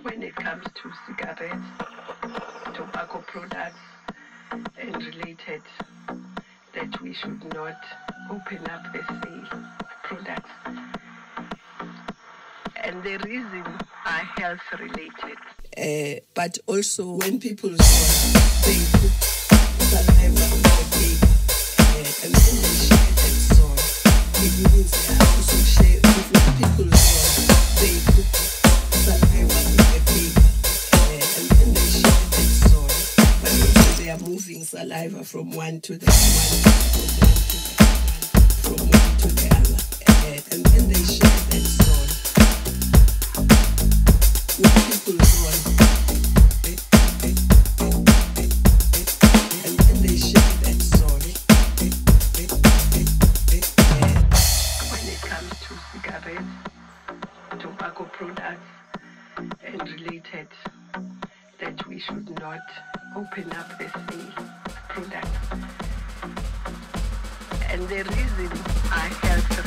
when it comes to cigarettes, tobacco products, and related, that we should not open up the sale of products. And the reason are health related. But also when people smoke, they put saliva on the paper and then they share that song. It means they are also share. When people smoke, they put saliva on the paper and then they share that song. But also they are moving saliva from one to the other, from one to the other, and then they share that song. When people smoke, and then they share that song. When it comes to cigarettes, tobacco products, and related, that we should not open up the sale of products. And the reason are health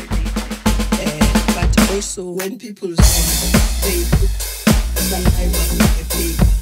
related. But also when people smoke, they put saliva on the paper